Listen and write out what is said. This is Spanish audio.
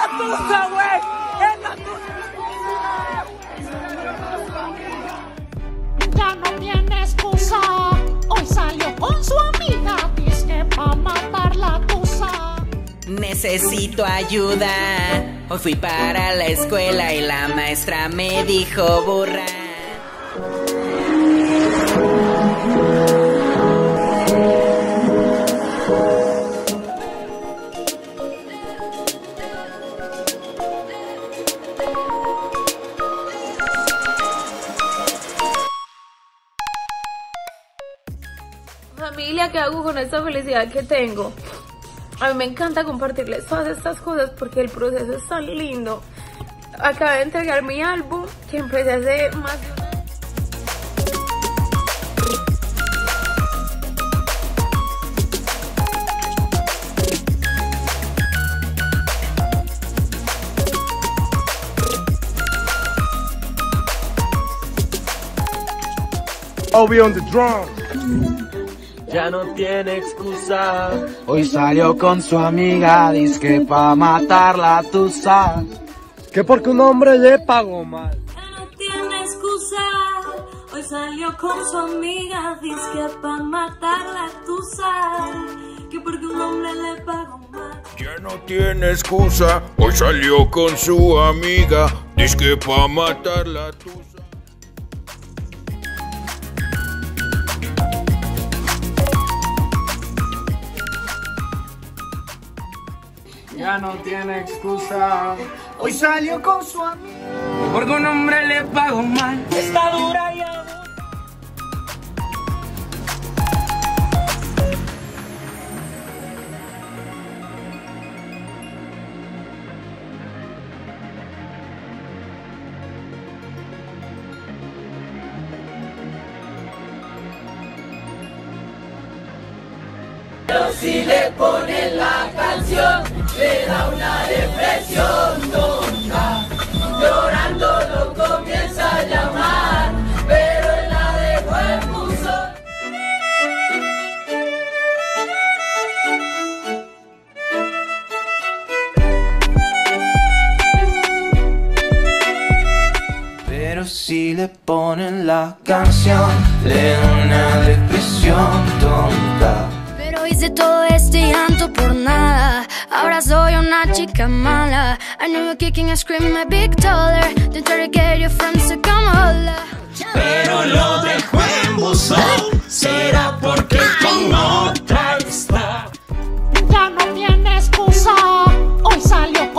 tusa, güey. En la tusa. Ya no tiene excusa. Hoy salió con su amiga. Dice pa' matar la tusa. Necesito ayuda. Hoy fui para la escuela y la maestra me dijo burra. Familia, ¿qué hago con esta felicidad que tengo? A mí me encanta compartirles todas estas cosas porque el proceso es tan lindo. Acabé de entregar mi álbum que empecé hace más de un año. Obi on the drum. Ya no tiene excusa. Hoy salió con su amiga, dizque pa' matarla, tú sabes. Que porque un hombre le pagó mal. Ya no tiene excusa. Hoy salió con su amiga, dizque pa' matarla, tú sabes. Que porque un hombre le pagó mal. Ya no tiene excusa. Hoy salió con su amiga, dizque pa' matarla, tú sabes. Ya no tiene excusa. Hoy salió con su amiga, porque un hombre le pagó mal. Está dura ya. Pero si le ponen la canción, le da una depresión tonta. Llorando lo comienza a llamar, pero él la dejó en buzón. Pero si le ponen la canción, le da una depresión tonta. Pero hice todo este llanto por nada. Ahora soy una chica mala. I know you're kicking and screaming a big taller. Then try to get your friends to come holla. Pero lo dejó en buzón. Será porque con otra está. Ya no tiene excusa. Hoy salió con